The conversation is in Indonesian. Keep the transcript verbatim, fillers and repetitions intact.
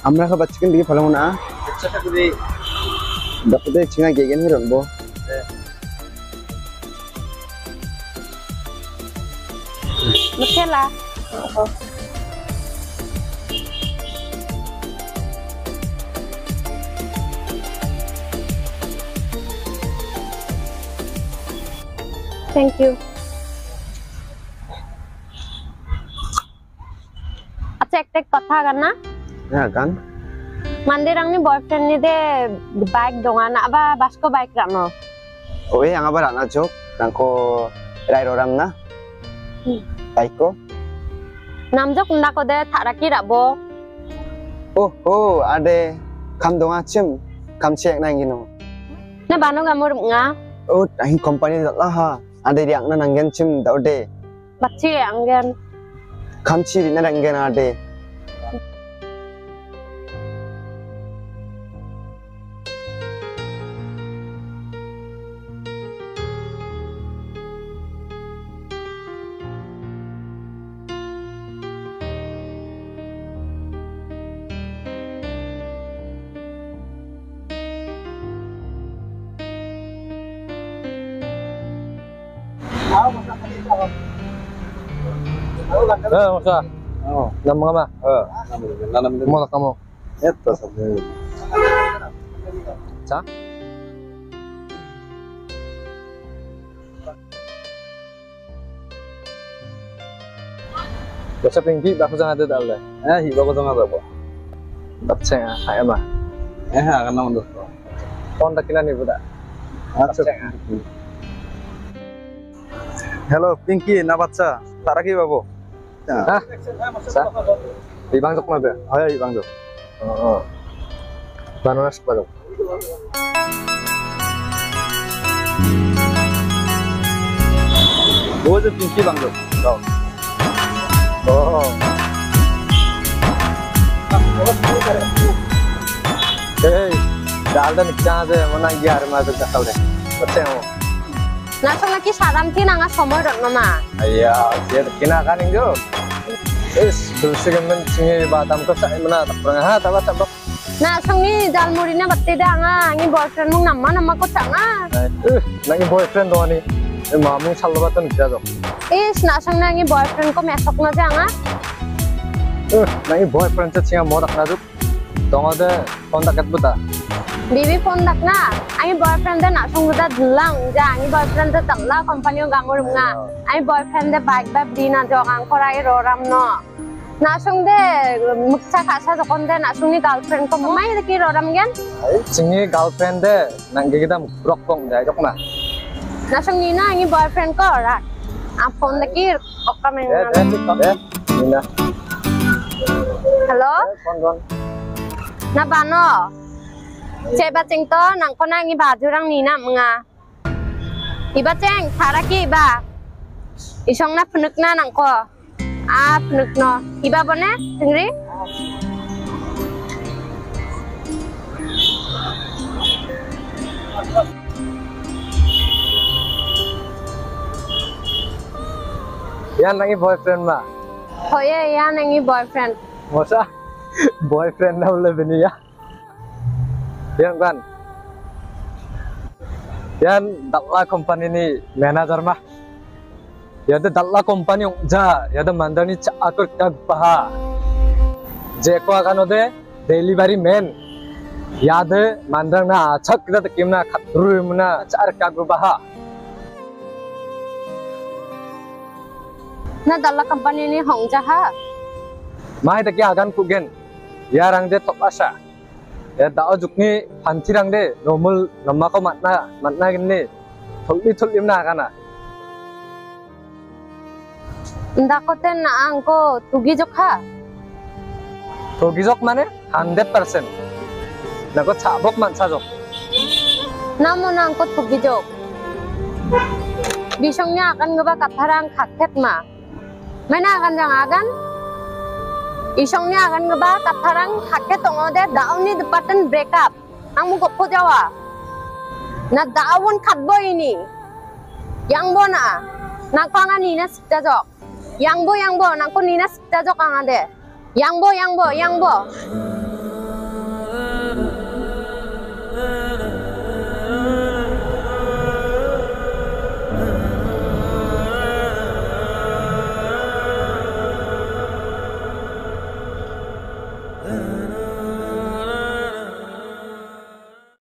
আমরা খাবার চিকেন দিকে ফেলাম না চেষ্টা করি দাপতে চিনা গেগেন হিরন বো Nutella. Thank you. Acha ekta kotha gan na? Ya kan. Mandirang ni boyfriend ni de bike dongan aba basko bike rano. Oh eh yang apa rana jok nangko rai roram na. Taiko. Namjok ndako de tharaki rabo. Oh oh ade kam donga chim kam chek na ngino. Na banu gamur nga. Oh ahin company lah ha. Ade riak na nanggen chim daude. Bachi anggen. Kam chi na nanggen ade. Eh, masa. Oh, nama apa? Eh, nama nama. Mau kamu? Itu saja. Cak? Besok tinggi, bagus jangan ada dalam. Eh, hi bagus jangan ada apa. Baca ya, saya mah. Eh, akan nama tu. Kontak kita ni budak. Baca. Hello, Pinky, na baca. Tara ki babu. Hah? Sa? Ibang jok na ba? Ay, ibang jok. Oo. Paano na sa वो जो पिंकी बांग्लो oh hey dalda nikcha je mona yar ma to kasal de bache mo Na song laki saram ti nanga somoy rot no ma iya dia kina kan injo is dulce gemen singe batam ko sa mana tapra ha taba taba Na song ni dal murina batte da nga ngi boyfriend mung namma namma ko changa eh nagi boyfriend do ni mamu salwa tan kya jo is na song na ngi boyfriend ko mesok na janga eh nagi boyfriend cha chinga modak na juk dongode kontak kat buta Bibi phone dak na ai boyfriend da na song buta dlang ja ai boyfriend da tangla company gamur nga ai boyfriend da bike ba brina jogang korai roram no Na song de mukcha khasa jokon de na song ni girlfriend ko mai de ki roram gen ai chingi girlfriend de nang ge gidam brok bong dai jok na Na song ni na ai boyfriend ko ra a phone de ki okka men eh eh eh nina Hello kon kon Na bano Ceba ceng to nang ko na ngi baju rang ni na mga Iba ceng thara ki iba Isong na phunuk na nang ko Ah phunuk no Iba bone tengri yan nangi boyfriend ma Hoye ya nangi boyfriend mosa boyfriend na ulah bini ya yan kan yan dalla company ni manager mah yada dalla company ja yada mandani chakur kag paha je ko agano de delivery man yad mandang na chak da kimna khatru muna char kag paha Na dalla company ni hong jaha mai ta kya gan kugen ya rang de top asa ya da ojukni phanti rang de normal namma ko matna matna ginni thulli thullim na kana Ndakote na angko tugi jokha togi jok mane one hundred percent nako chabok mansa jok Namo na angko tugi jok Bisongnya akan ngeba katharang khakhet ma Mana akan jang agan Isongnya akan ngeba katharang khakhet tongo de dauni depaten break up Ang mugo po jawa Na daun khatbo ini Yang bo na Nako anga nina sikta jok Yang bo yang bo nako nina sikta jok anga de Yang bo yang bo yang bo